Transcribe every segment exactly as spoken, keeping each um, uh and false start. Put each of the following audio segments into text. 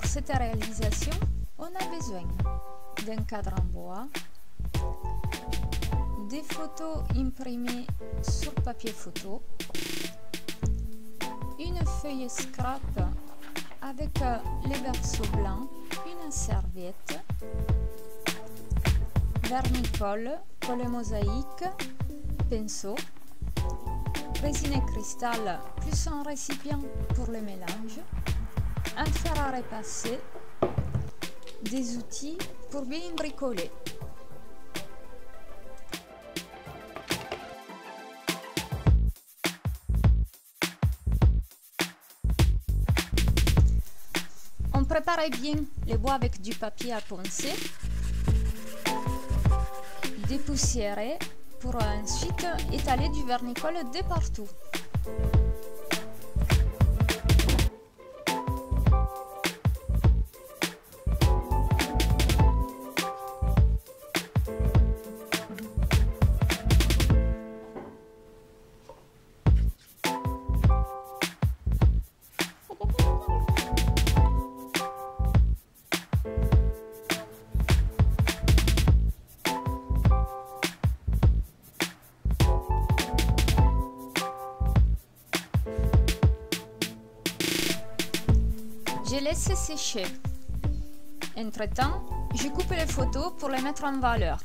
Pour cette réalisation, on a besoin d'un cadre en bois, des photos imprimées sur papier photo, une feuille scrap avec les versos blancs, une serviette, vernicole, colle mosaïque, pinceau, résine et cristal plus un récipient pour le mélange, un fer à repasser, des outils pour bien bricoler. On prépare bien les bois avec du papier à poncer, dépoussiérer pour ensuite étaler du vernicole de partout. Je laisse sécher. Entre-temps, je coupe les photos pour les mettre en valeur.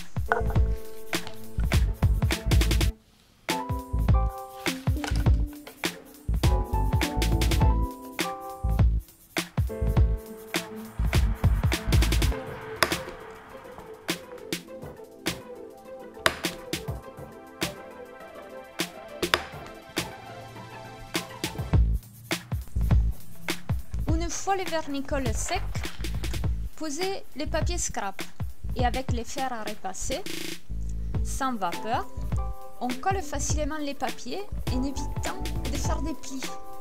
Une fois le vernicole sec, posez le papier scrap et avec les fers à repasser, sans vapeur, on colle facilement les papiers en évitant de faire des plis.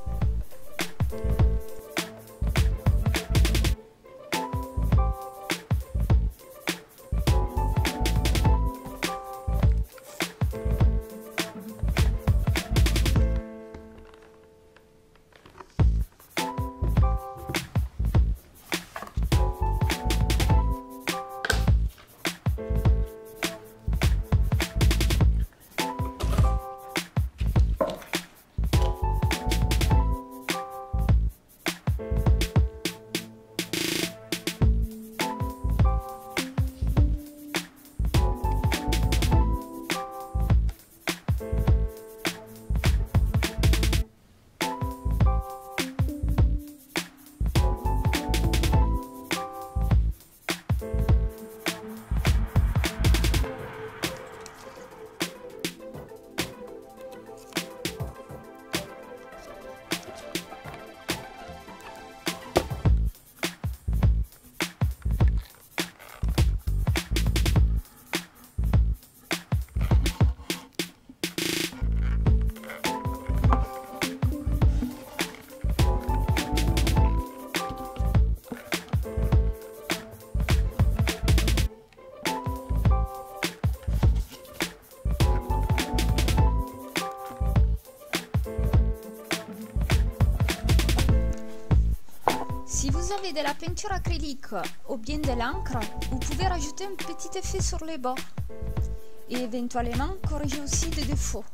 Si vous avez de la peinture acrylique ou bien de l'encre, vous pouvez rajouter un petit effet sur les bords et éventuellement corriger aussi des défauts.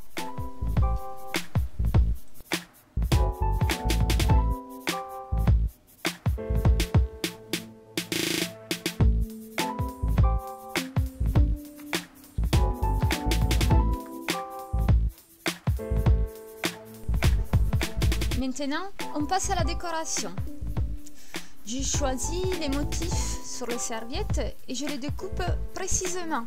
Maintenant, on passe à la décoration. J'ai choisi les motifs sur les serviettes et je les découpe précisément.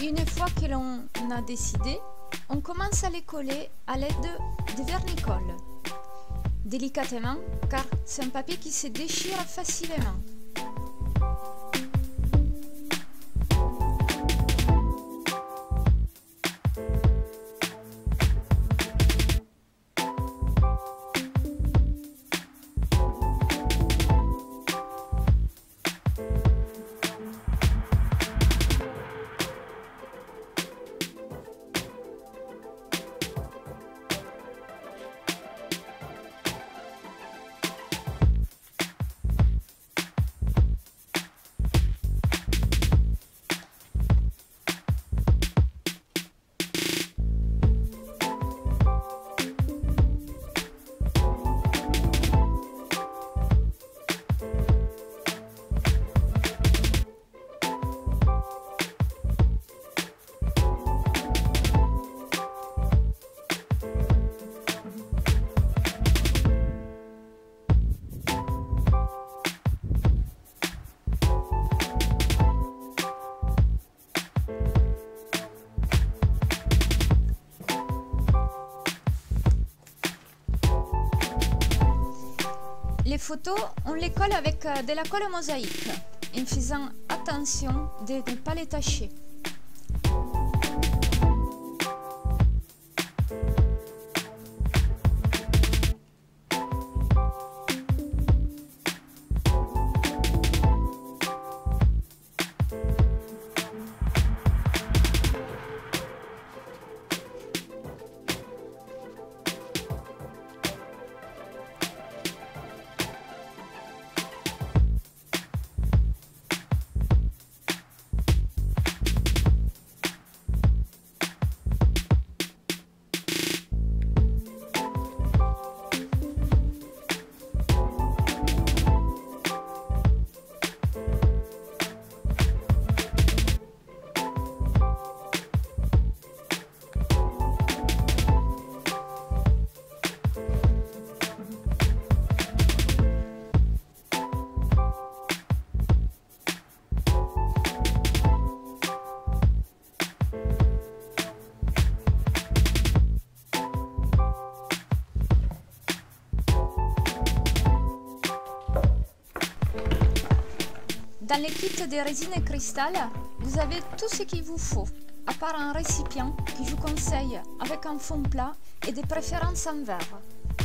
Une fois que l'on a décidé, on commence à les coller à l'aide de vernicole. Délicatement, car c'est un papier qui se déchire facilement. Les photos, on les colle avec de la colle mosaïque, en faisant attention de ne pas les tacher. Dans le kit de résine cristal, vous avez tout ce qu'il vous faut, à part un récipient que je vous conseille avec un fond plat et de préférence en verre.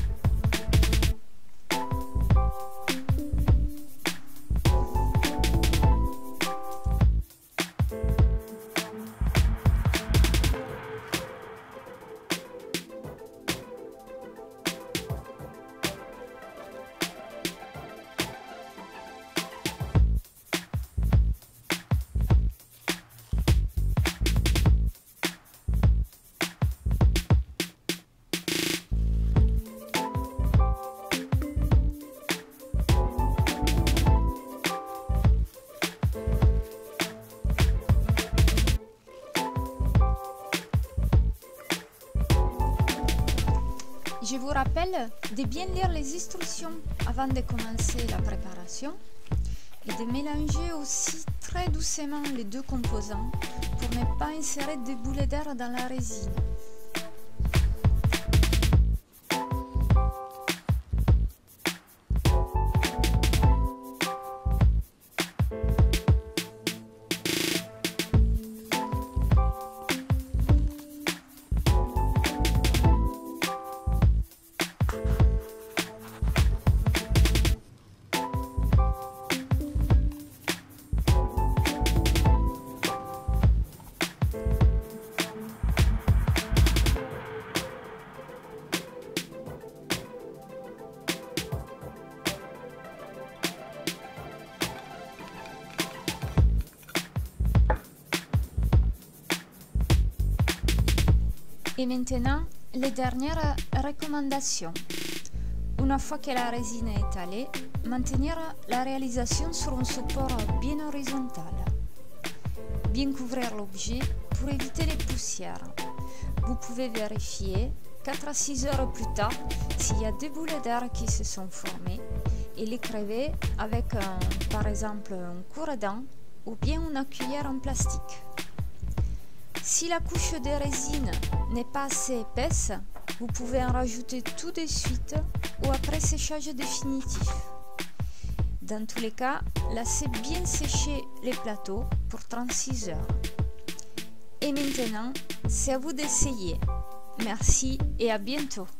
Je vous rappelle de bien lire les instructions avant de commencer la préparation et de mélanger aussi très doucement les deux composants pour ne pas insérer des boulets d'air dans la résine. Et maintenant, les dernières recommandations. Une fois que la résine est étalée, maintenir la réalisation sur un support bien horizontal. Bien couvrir l'objet pour éviter les poussières. Vous pouvez vérifier quatre à six heures plus tard s'il y a des boulets d'air qui se sont formés et les crever avec un, par exemple un cure-dent ou bien une cuillère en plastique. Si la couche de résine n'est pas assez épaisse, vous pouvez en rajouter tout de suite ou après séchage définitif. Dans tous les cas, laissez bien sécher les plateaux pour trente-six heures. Et maintenant, c'est à vous d'essayer. Merci et à bientôt.